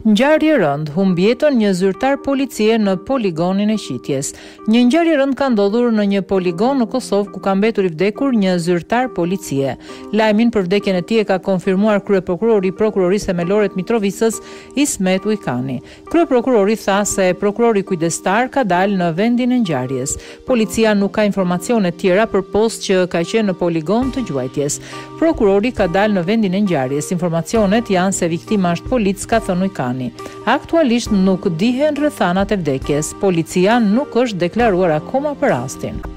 Ngjarje rënd humb jetën një zyrtar policie në poligonin e Qitjes. Një ngjarje rënd ka ndodhur në një poligon në Kosovë ku ka mbetur i vdekur një zyrtar policie. Lajmin për vdekjen e tij e ka konfirmuar kryeprokurori i Prokurorisë Themelore të Mitrovicës, Ismet Ujkani. Kryeprokurori tha se prokurori kujdestar ka dalë në vendin e ngjarjes. Policia nuk ka informacione të tjera përpos që ka qenë në poligon të gjuajtjes. Prokurori ka dalë në vendin e ngjarjes. Informacionet janë se viktima është polic, ka thënë Ujkani. Aktualisht nuk dihen rrethanat e vdekjes. Policia nuk është deklaruar akoma për rastin.